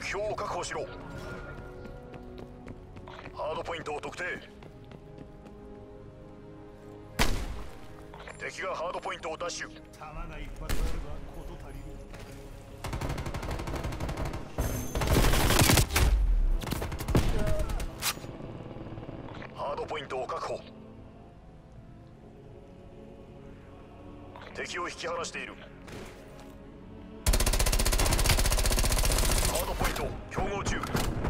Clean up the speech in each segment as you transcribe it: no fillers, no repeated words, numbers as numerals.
目標を確保しろ。ハードポイントを特定。敵がハードポイントを奪取。 弾が一発あれば事足りる。 ハードポイントを確保。敵を引き離している。ハードポイント競合中。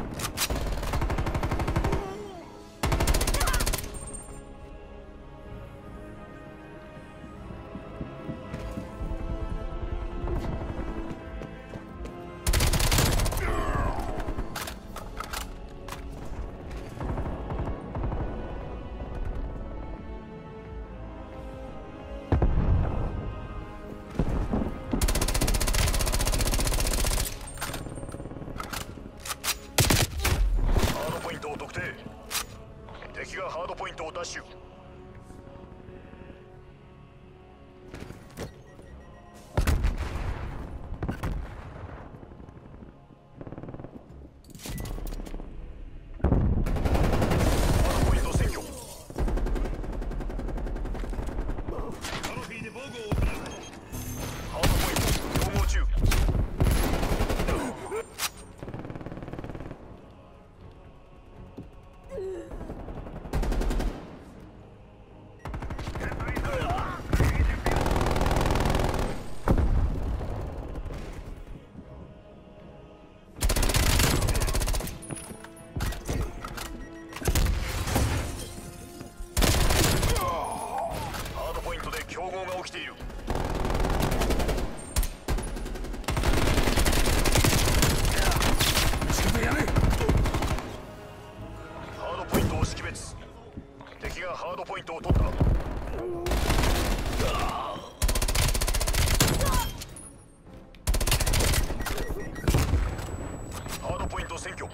敵がハードポイントを奪取。ハードポイント占拠。 トロフィーで防護を行う。 ハードポイント競合中。競合が起きている。ハードポイントを識別。敵がハードポイントを取った。ハードポイント占拠。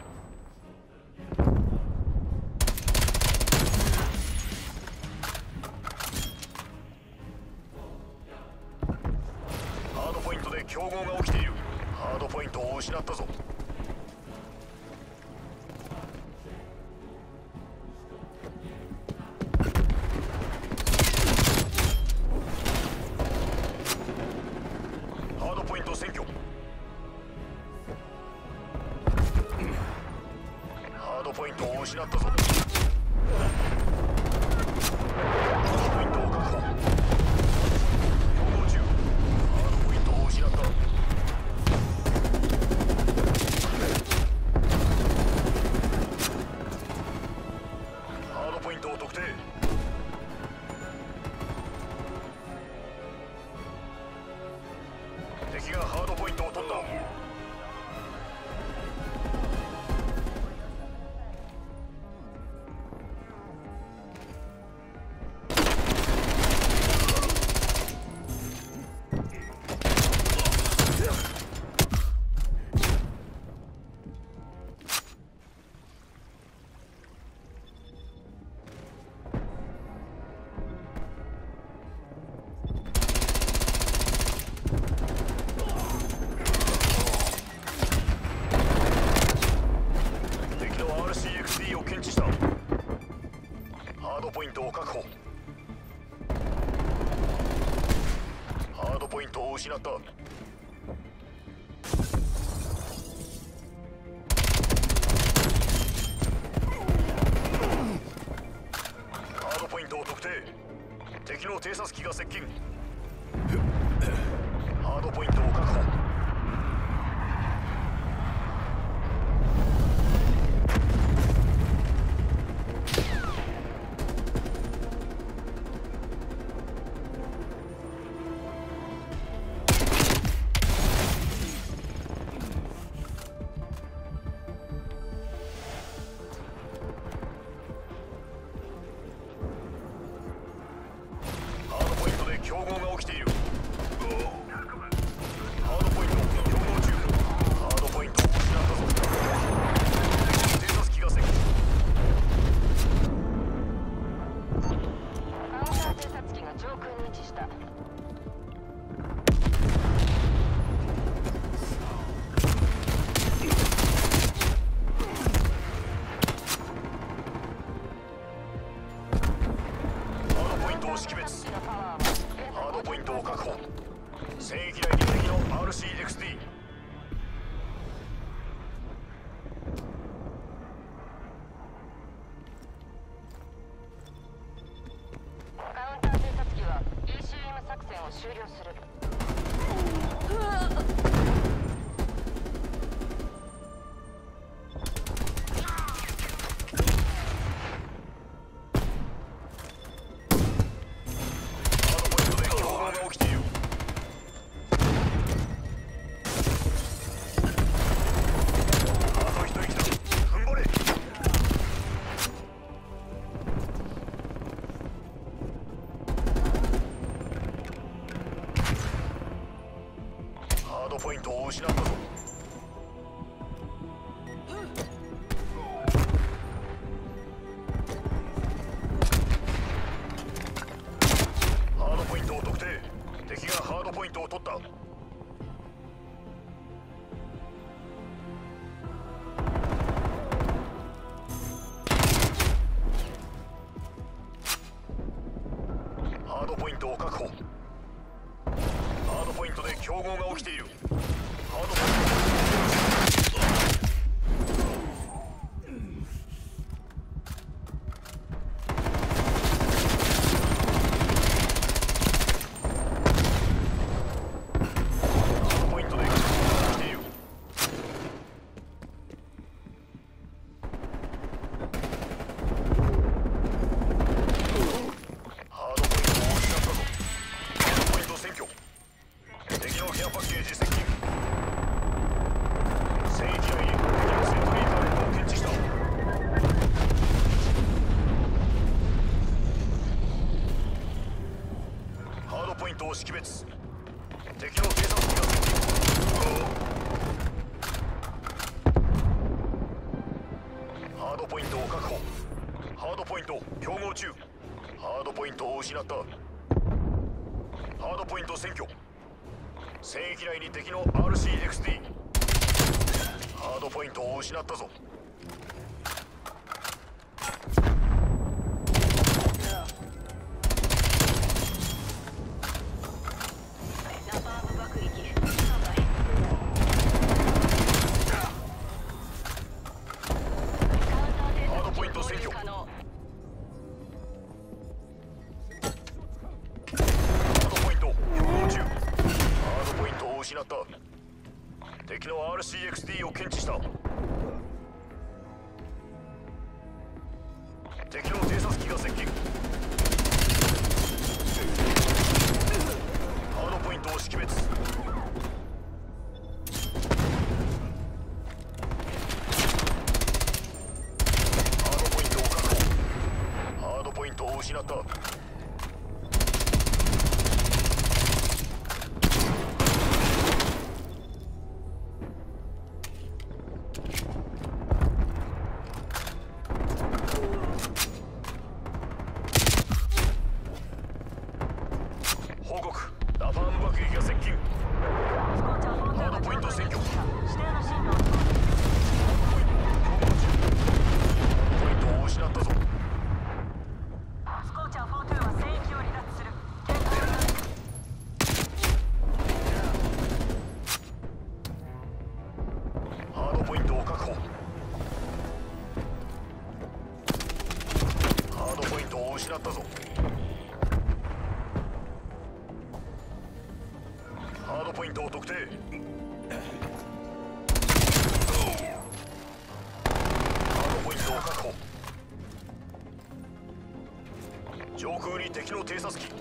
ハードポイントで競合が起きている。ハードポイントを失ったぞ。ハードポイント占拠。ハードポイントを失ったぞ。ハードポイントを確保。競合中。ハードポイントを失った。ハードポイントを特定。敵がハードポイントを取った。敵の RCXD を検知した。ハードポイントを確保。ハードポイントを失った。ハードポイントを特定。敵の偵察機が接近。ハードポイントを確保。ハードポイントで競合が起きている。ハードポイント競合中。ハードポイントを失ったぞ。偵察機が接近。 カウンター偵察機が上空に位置した。 別。 機のパワーはハードポイントを確保。戦域内に敵の RCXD。 カウンター偵察機は ECM 作戦を終了する。 ハードポイントで競合が起きている。あと一息だ。踏ん張れ。ハードポイントを失ったぞ。ハードポイントを特定。敵がハードポイントを取った。ハードポイントを確保。ハードポイントで競合が起きている。ハードポイントで競合が起きている。ハードポイントを失ったぞ。ハードポイント占拠。敵のケアパッケージ接近。戦域内に敵のセントリーターレットを検知した。ハードポイントを識別。敵の偵察機が接近。ハードポイントを確保。ハードポイント競合中。ハードポイントを失った。ハードポイント占拠。戦域内に敵の RCXD。ハードポイントを失ったぞ。 ナパーム爆撃スタンバイ。カウンター偵ハード察機ポイント占拠。 投入可能。 ハードポイント競合中。ハードポイントを失った。敵の RCXD を検知した。敵の偵察機が接近。ハードポイントを識別。ハードポイントを確保。ハードポイントを失った。報告。ナパーム爆撃が接近。ハードポイント占拠。ポイントを失ったぞ。 スコーチャー42は戦域を離脱する。 ハードポイントを確保。ハードポイントを失ったぞ。ハードポイントを特定。ハードポイントを確保。上空に敵の偵察機。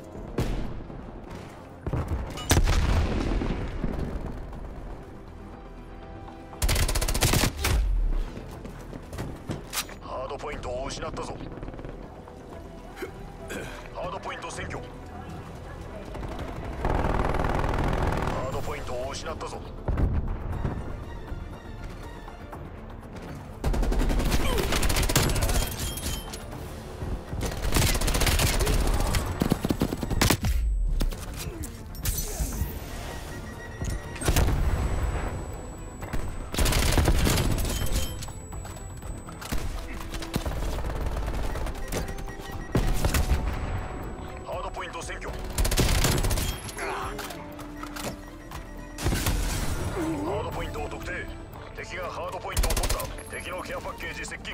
ハードポイントを失ったぞ。ハードポイント占拠。ハードポイントを失ったぞ。 占拠。ハードポイントを特定。敵がハードポイントを取った。敵のケアパッケージ接近。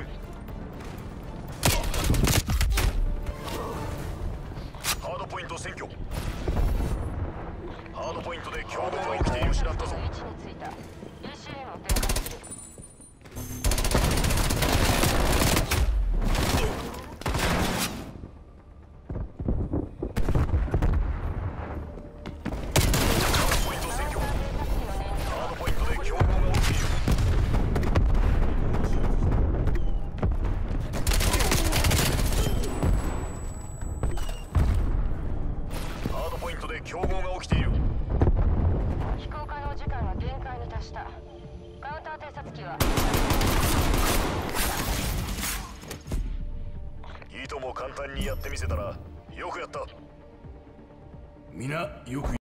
ハードポイント占拠。ハードポイントで強豪が起きている。失ったぞ。 位置についた。ECM を展開する。 競合が起きている。 飛行可能時間が限界に達した。カウンター偵察機は。 いとも簡単にやってみせたな。よくやった。 皆よく